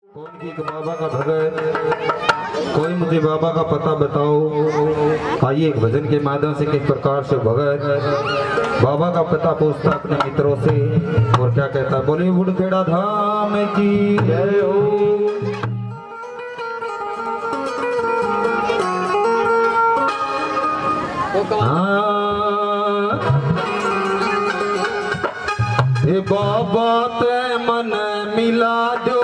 कौन की बाबा का भगत, कोई मुझे बाबा का पता बताओ। आइए एक भजन के माध्यम से किस प्रकार से भगत बाबा का पता पूछता अपने मित्रों से और क्या कहता। बोले बुढ़खेड़ा धाम की जय हो। हे बाबा ते मन मिला दो,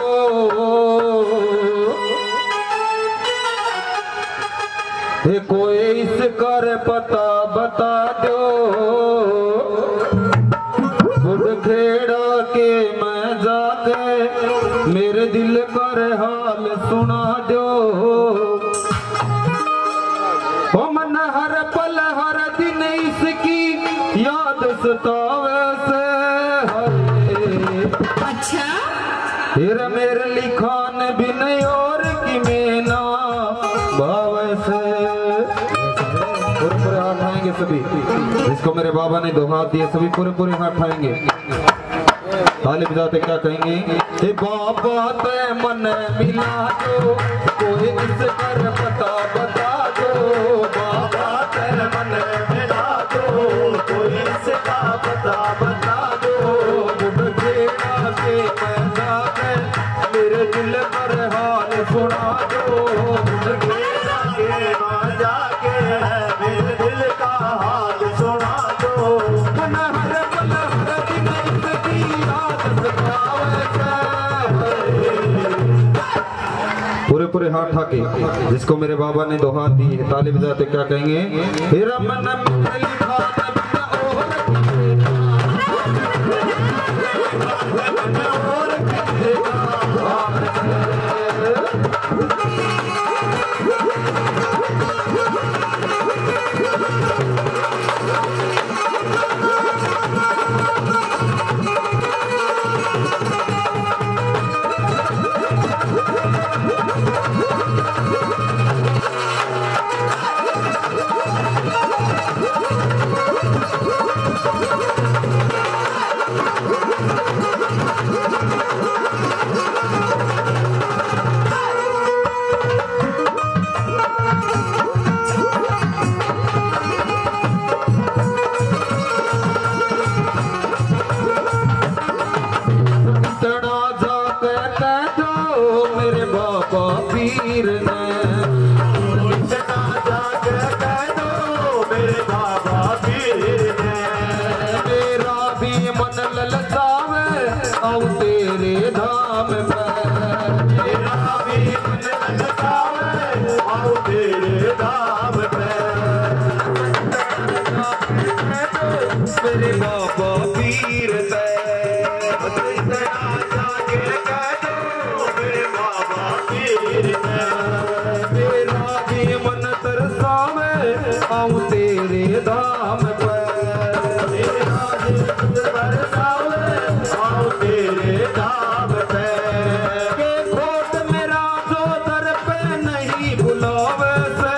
हे कोई इस कर पता बता दो। बुढ़खेड़ा के मैं जाके मेरे दिल कर हाल सुना दो। ओ मन हर पल हर दिन इसकी याद सतावे से। अच्छा फिर मेरे लिखान भी नहीं और की मेना भाव से। पूरे हाथ आएंगे सभी, जिसको मेरे बाबा ने दो हाथ दिए सभी पूरे हाथ आएंगे। ताली बजाते क्या कहेंगे। हे बाबा ते मन मिला दो, कोई इस कर पता बता दो। बाबा ते मन मिला दो, कोई इसका पता बता दो। बुढ़खेड़ा के मैं जाके मेरे दिल पर हाल सुना दो। बुढ़खेड़ा के मैं जाके मेरे दिल का हाल सुना दो। मन हर पल हर दिन इसकी याद सतावे से। पूरे हाथ ठाके, जिसको मेरे बाबा ने दो हाथ दिए। ताली बजाते क्या कहेंगे। तेरा मन लिखा पीर ने इतना जाके कह दो मेरे बाबा पीर ने। मेरा भी मन ललचावे आऊं तेरे धाम पे। मेरा भी मन ललचावे आऊं तेरे धाम पे। मेरे बाबा पीर ने मेरा भी मन तरसावे आऊं तेरे धाम पे। मेरा भी मन तरसावे आऊं तेरे धाम पे। के खोट मेरा जो दर पे नहीं बुलावे से।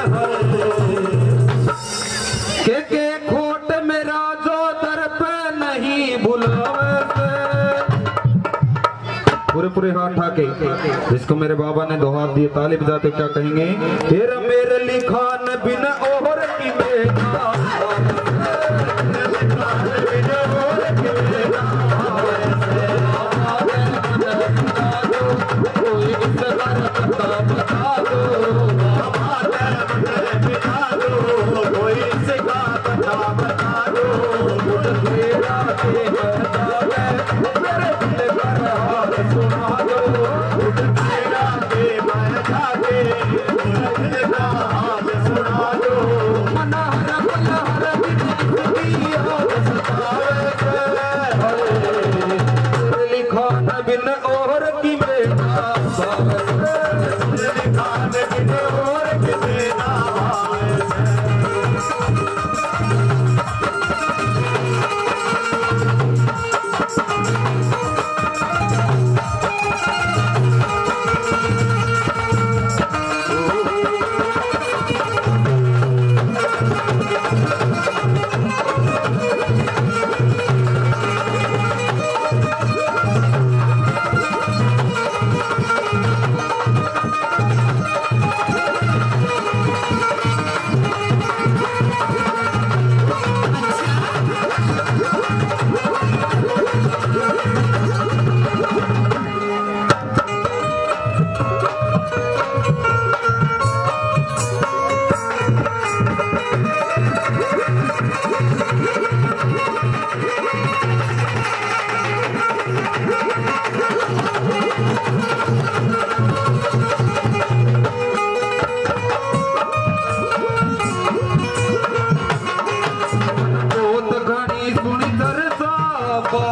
के खोट मेरा जो दर पे नहीं बुलावे से। पूरे हाथ ठाके, जिसको मेरे बाबा ने दो हाथ दिए। ताली बजाते क्या कहेंगे। तेरा मेरे लिखान बिन और की बेटा। कोई इसका पता बता दो। कोई इसका पता बता दो। बुढ़खेड़ा के मेरे दिल पर हाल सुना दो। बुढ़खेड़ा के मैं जाके मेरे दिल का हाल सुना दो। मन हर पल हर दिन इसकी याद सतावे से। लिखान बिन और की बेटा लिखान बिन और की बेटा।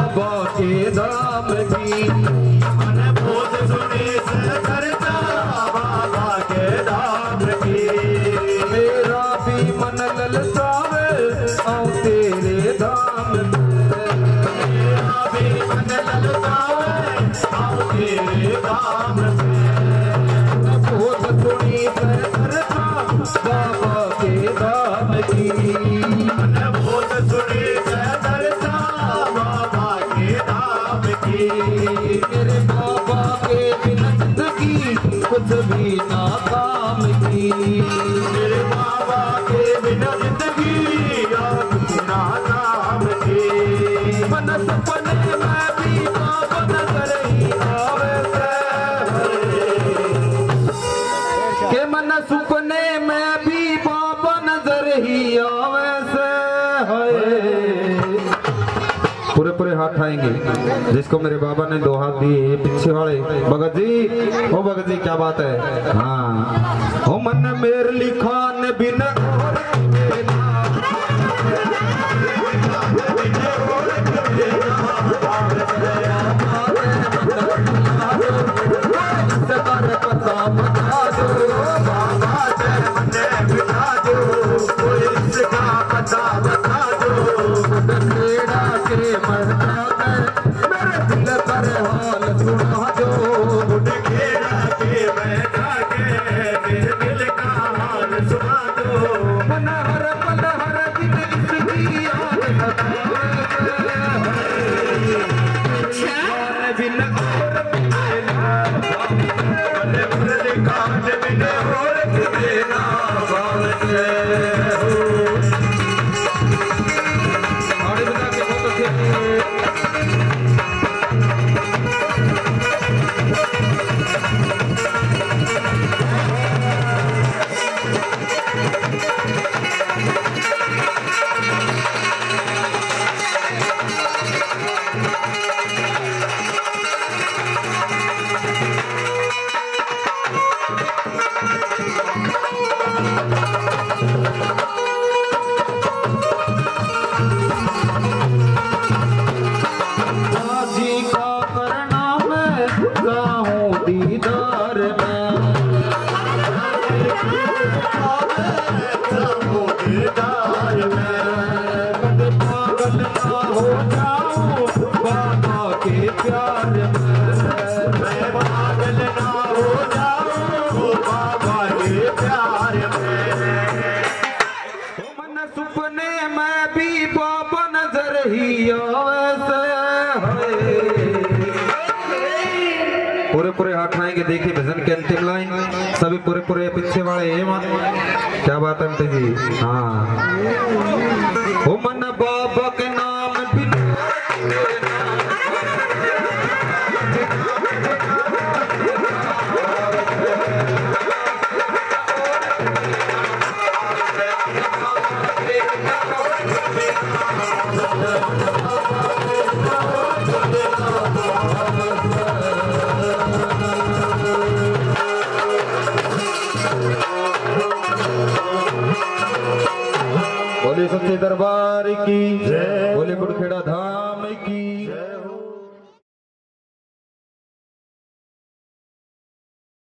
बाबा के धाम की। मन बहुत सुनी से चर्चा बाबा के धाम की। मेरा भी मन ललचावे आऊं तेरे धाम में। मेरा भी मन ललचावे आऊं तेरे धाम में। बहुत सुनी से चर्चा बाबा के धाम की। मन बहुत सुनी से चर्चा बाबा के धाम की। मेरे बाबा के बिना जिंदगी कुछ भी ना काम की। मेरे बाबा के बिना जिंदगी कुछ ना काम की। मन सपने में भी बाबा नजर ही आवे से। के मन सपने में भी बाबा नजर ही आवे से। पूरे पूरे हाथ आएंगे जिसको मेरे बाबा ने 2 हाथ दिए। पीछे वाले भगत जी, ओ भगत जी क्या बात है। हाँ ओ मन मेर लिखान बिन पता बता दो बाबा जय मने बिता दो कोई इसका पता बता दो। खेड़ा के मरता मेरे दिल पर हाल सुना दो। खेड़ा के बैठा के मेरे दिल का हाल सुना दो। मन हर पल हर दिन इसकी याद बिन कांड बिन और देना आड़े बता के बहुत अच्छे। जी का करना मैं गाऊं दीदार में। दीदार में पागल ना हो जाऊं बाबा के प्यार में। मैं पागल ना हो जाऊं बाबा के प्यार में। मन सपने में भी बाबा नजर ही आवे से। पूरे पूरे हाथ आएंगे। देखिए भजन के अंतिम लाइन सभी पूरे पूरे पीछे वाले क्या बात है अंते जी। हाँ ओ मन बाबा के नाम बिना बोले सच्चे दरबार की जय। बोले कुड़खेड़ा धाम की जय।